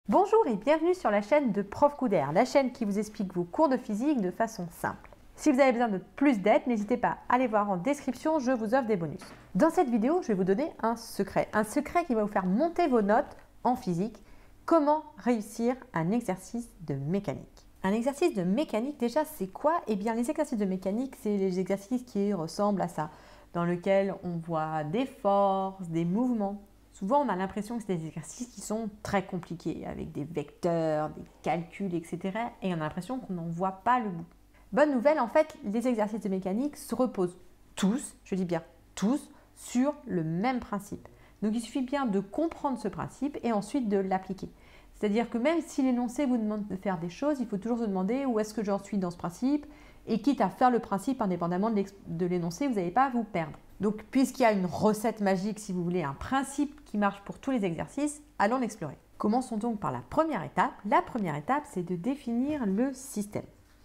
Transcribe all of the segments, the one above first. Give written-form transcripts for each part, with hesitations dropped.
Bonjour et bienvenue sur la chaîne de Prof Couder, la chaîne qui vous explique vos cours de physique de façon simple. Si vous avez besoin de plus d'aide, n'hésitez pas à aller voir en description, je vous offre des bonus. Dans cette vidéo, je vais vous donner un secret qui va vous faire monter vos notes en physique. Comment réussir un exercice de mécanique? Un exercice de mécanique, déjà, c'est quoi? Eh bien, les exercices de mécanique, c'est les exercices qui ressemblent à ça, dans lesquels on voit des forces, des mouvements. Souvent, on a l'impression que c'est des exercices qui sont très compliqués, avec des vecteurs, des calculs, etc. Et on a l'impression qu'on n'en voit pas le bout. Bonne nouvelle, en fait, les exercices de mécanique se reposent tous, je dis bien tous, sur le même principe. Donc, il suffit bien de comprendre ce principe et ensuite de l'appliquer. C'est-à-dire que même si l'énoncé vous demande de faire des choses, il faut toujours se demander où est-ce que j'en suis dans ce principe, et quitte à faire le principe indépendamment de l'énoncé, vous n'allez pas vous perdre. Donc, puisqu'il y a une recette magique, si vous voulez, un principe qui marche pour tous les exercices, allons l'explorer. Commençons donc par la première étape. La première étape, c'est de définir le système.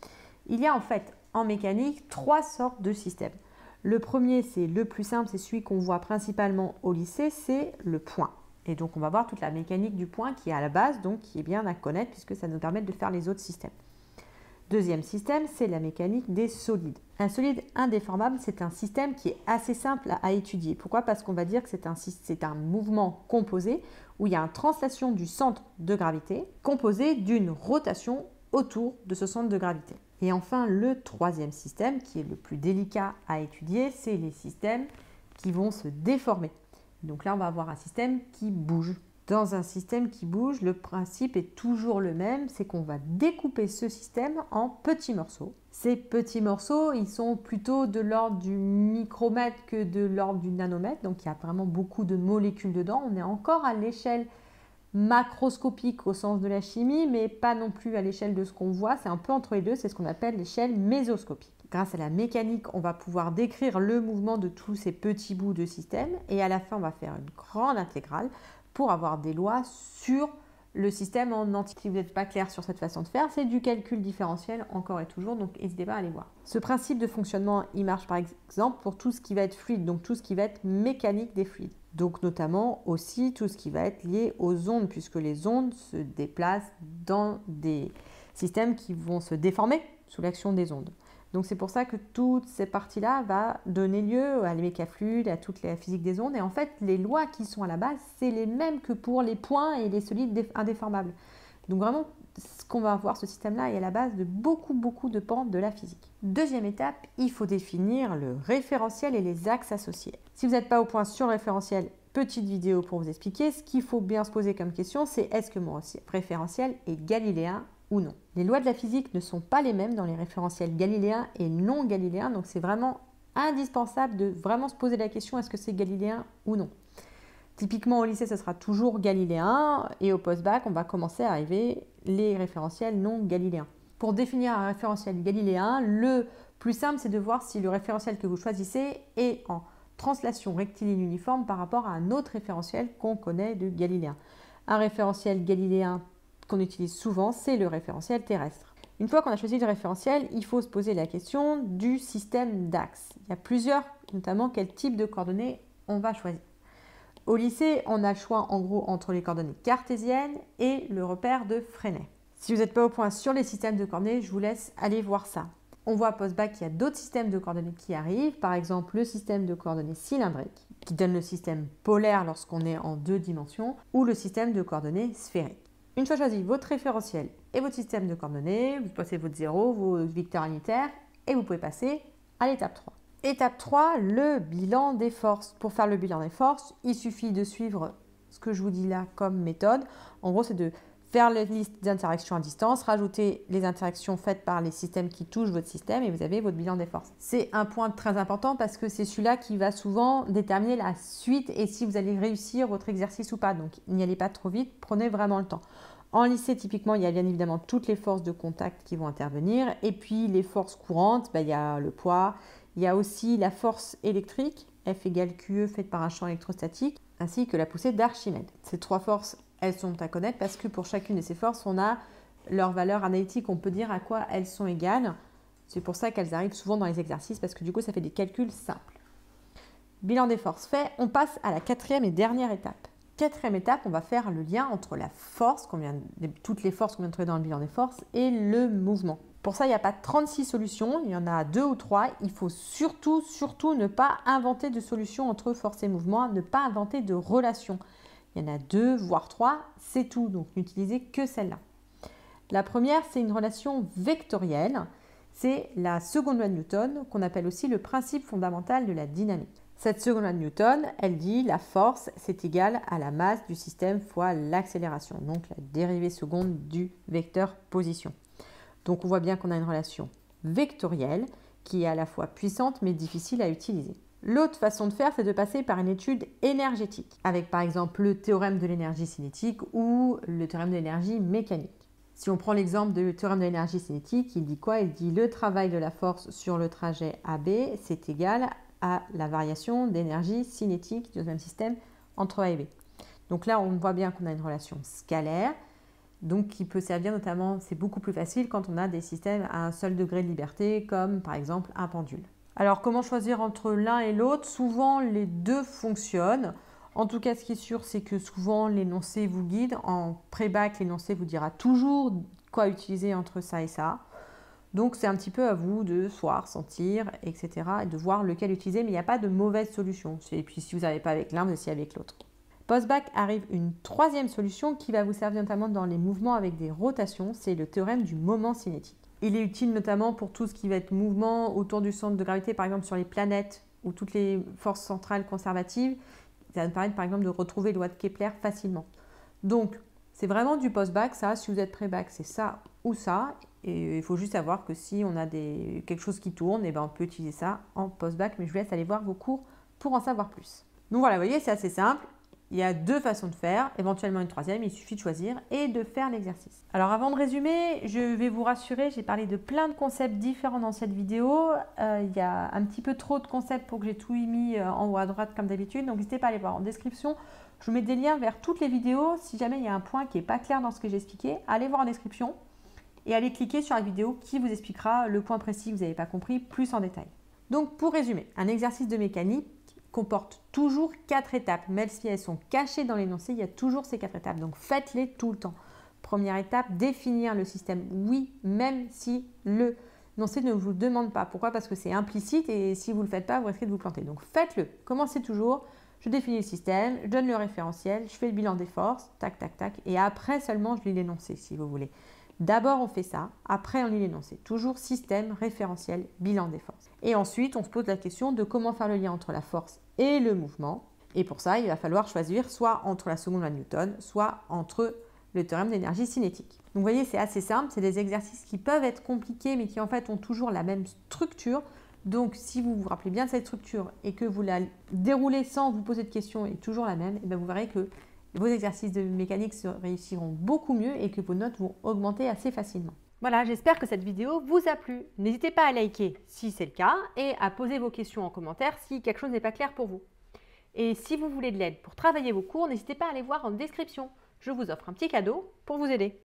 Il y a en fait en mécanique trois sortes de systèmes. Le premier, c'est le plus simple, c'est celui qu'on voit principalement au lycée, c'est le point. Et donc, on va voir toute la mécanique du point qui est à la base, donc qui est bien à connaître puisque ça nous permet de faire les autres systèmes. Deuxième système, c'est la mécanique des solides. Un solide indéformable, c'est un système qui est assez simple à étudier. Pourquoi? Parce qu'on va dire que c'est un mouvement composé où il y a une translation du centre de gravité composé d'une rotation autour de ce centre de gravité. Et enfin, le troisième système, qui est le plus délicat à étudier, c'est les systèmes qui vont se déformer. Donc là, on va avoir un système qui bouge. Dans un système qui bouge, le principe est toujours le même, c'est qu'on va découper ce système en petits morceaux. Ces petits morceaux, ils sont plutôt de l'ordre du micromètre que de l'ordre du nanomètre, donc il y a vraiment beaucoup de molécules dedans. On est encore à l'échelle macroscopique au sens de la chimie, mais pas non plus à l'échelle de ce qu'on voit, c'est un peu entre les deux, c'est ce qu'on appelle l'échelle mésoscopique. Grâce à la mécanique, on va pouvoir décrire le mouvement de tous ces petits bouts de système, et à la fin, on va faire une grande intégrale pour avoir des lois sur le système en entier. Si vous n'êtes pas clair sur cette façon de faire, c'est du calcul différentiel encore et toujours, donc n'hésitez pas à aller voir. Ce principe de fonctionnement, il marche par exemple pour tout ce qui va être fluide, donc tout ce qui va être mécanique des fluides. Donc notamment aussi tout ce qui va être lié aux ondes, puisque les ondes se déplacent dans des systèmes qui vont se déformer sous l'action des ondes. Donc c'est pour ça que toute cette partie-là va donner lieu à les mécafluides, à toute la physique des ondes. Et en fait, les lois qui sont à la base, c'est les mêmes que pour les points et les solides indéformables. Donc vraiment, ce qu'on va voir, ce système-là est à la base de beaucoup de pans de la physique. Deuxième étape, il faut définir le référentiel et les axes associés. Si vous n'êtes pas au point sur le référentiel, petite vidéo pour vous expliquer. Ce qu'il faut bien se poser comme question, c'est est-ce que mon référentiel est galiléen ou non. Les lois de la physique ne sont pas les mêmes dans les référentiels galiléens et non galiléens, donc c'est vraiment indispensable de vraiment se poser la question est-ce que c'est galiléen ou non. Typiquement au lycée, ce sera toujours galiléen et au post-bac, on va commencer à arriver les référentiels non galiléens. Pour définir un référentiel galiléen, le plus simple, c'est de voir si le référentiel que vous choisissez est en translation rectiligne uniforme par rapport à un autre référentiel qu'on connaît de galiléen. Un référentiel galiléen qu'on utilise souvent, c'est le référentiel terrestre. Une fois qu'on a choisi le référentiel, il faut se poser la question du système d'axes. Il y a plusieurs, notamment quel type de coordonnées on va choisir. Au lycée, on a le choix en gros entre les coordonnées cartésiennes et le repère de Freinet. Si vous n'êtes pas au point sur les systèmes de coordonnées, je vous laisse aller voir ça. On voit post-bac qu'il y a d'autres systèmes de coordonnées qui arrivent, par exemple le système de coordonnées cylindriques, qui donne le système polaire lorsqu'on est en 2 dimensions, ou le système de coordonnées sphériques. Une fois choisi votre référentiel et votre système de coordonnées, vous passez votre 0, vos vecteurs unitaires, et vous pouvez passer à l'étape 3. Étape 3, le bilan des forces. Pour faire le bilan des forces, il suffit de suivre ce que je vous dis là comme méthode. En gros, c'est de faire la liste d'interactions à distance, rajouter les interactions faites par les systèmes qui touchent votre système et vous avez votre bilan des forces. C'est un point très important parce que c'est celui-là qui va souvent déterminer la suite et si vous allez réussir votre exercice ou pas. Donc n'y allez pas trop vite, prenez vraiment le temps. En lycée, typiquement, il y a bien évidemment toutes les forces de contact qui vont intervenir et puis les forces courantes, il y a le poids, il y a aussi la force électrique, F égale QE faite par un champ électrostatique, ainsi que la poussée d'Archimède. Ces trois forces, elles sont à connaître parce que pour chacune de ces forces, on a leur valeur analytique, on peut dire à quoi elles sont égales. C'est pour ça qu'elles arrivent souvent dans les exercices parce que du coup, ça fait des calculs simples. Bilan des forces fait, on passe à la quatrième et dernière étape. quatrième étape, on va faire le lien entre la force, toutes les forces qu'on vient de trouver dans le bilan des forces, et le mouvement. Pour ça, il n'y a pas 36 solutions, il y en a 2 ou 3. Il faut surtout ne pas inventer de solution entre force et mouvement, ne pas inventer de relation. Il y en a 2, voire 3, c'est tout, donc n'utilisez que celle-là. La première, c'est une relation vectorielle. C'est la seconde loi de Newton, qu'on appelle aussi le principe fondamental de la dynamique. Cette seconde loi de Newton, elle dit la force, c'est égal à la masse du système fois l'accélération, donc la dérivée seconde du vecteur position. Donc on voit bien qu'on a une relation vectorielle qui est à la fois puissante mais difficile à utiliser. L'autre façon de faire, c'est de passer par une étude énergétique, avec par exemple le théorème de l'énergie cinétique ou le théorème de l'énergie mécanique. Si on prend l'exemple du théorème de l'énergie cinétique, il dit quoi? Il dit le travail de la force sur le trajet AB, c'est égal à la variation d'énergie cinétique du deuxième système entre A et B. Donc là, on voit bien qu'on a une relation scalaire, donc qui peut servir notamment, c'est beaucoup plus facile quand on a des systèmes à un seul degré de liberté, comme par exemple un pendule. Alors comment choisir entre l'un et l'autre? Souvent les deux fonctionnent. En tout cas, ce qui est sûr, c'est que souvent l'énoncé vous guide. En pré-bac, l'énoncé vous dira toujours quoi utiliser entre ça et ça. Donc c'est un petit peu à vous de soit ressentir, etc. et de voir lequel utiliser, mais il n'y a pas de mauvaise solution. Et puis si vous n'avez pas avec l'un, vous essayez avec l'autre. Post-bac arrive une troisième solution qui va vous servir notamment dans les mouvements avec des rotations, c'est le théorème du moment cinétique. Il est utile notamment pour tout ce qui va être mouvement autour du centre de gravité, par exemple sur les planètes ou toutes les forces centrales conservatives. Ça va nous permettre par exemple de retrouver les lois de Kepler facilement. Donc c'est vraiment du post-bac, ça. Si vous êtes pré-bac, c'est ça ou ça. Et il faut juste savoir que si on a quelque chose qui tourne, on peut utiliser ça en post-bac. Mais je vous laisse aller voir vos cours pour en savoir plus. Donc voilà, vous voyez, c'est assez simple. Il y a deux façons de faire, éventuellement une troisième, il suffit de choisir et de faire l'exercice. Alors avant de résumer, je vais vous rassurer, j'ai parlé de plein de concepts différents dans cette vidéo. Il y a un petit peu trop de concepts pour que j'ai tout mis en haut à droite comme d'habitude, donc n'hésitez pas à aller voir en description. Je vous mets des liens vers toutes les vidéos. Si jamais il y a un point qui n'est pas clair dans ce que j'ai expliqué, allez voir en description et allez cliquer sur la vidéo qui vous expliquera le point précis que vous n'avez pas compris plus en détail. Donc pour résumer, un exercice de mécanique comporte toujours 4 étapes. Même si elles sont cachées dans l'énoncé, il y a toujours ces 4 étapes. Donc faites-les tout le temps. Première étape, définir le système. Oui, même si l'énoncé ne vous demande pas. Pourquoi? Parce que c'est implicite et si vous ne le faites pas, vous risquez de vous planter. Donc faites-le. Commencez toujours. Je définis le système, je donne le référentiel, je fais le bilan des forces, tac, tac, tac. Et après seulement, je lis l'énoncé si vous voulez. D'abord, on fait ça. Après, on lit l'énoncé. Toujours système, référentiel, bilan des forces. Et ensuite, on se pose la question de comment faire le lien entre la force et le mouvement. Et pour ça, il va falloir choisir soit entre la seconde loi de Newton, soit entre le théorème d'énergie cinétique. Donc, vous voyez, c'est assez simple. C'est des exercices qui peuvent être compliqués, mais qui en fait ont toujours la même structure. Donc, si vous vous rappelez bien de cette structure et que vous la déroulez sans vous poser de questions et toujours la même, vous verrez que vos exercices de mécanique se réussiront beaucoup mieux et que vos notes vont augmenter assez facilement. Voilà, j'espère que cette vidéo vous a plu. N'hésitez pas à liker si c'est le cas et à poser vos questions en commentaire si quelque chose n'est pas clair pour vous. Et si vous voulez de l'aide pour travailler vos cours, n'hésitez pas à aller voir en description. Je vous offre un petit cadeau pour vous aider.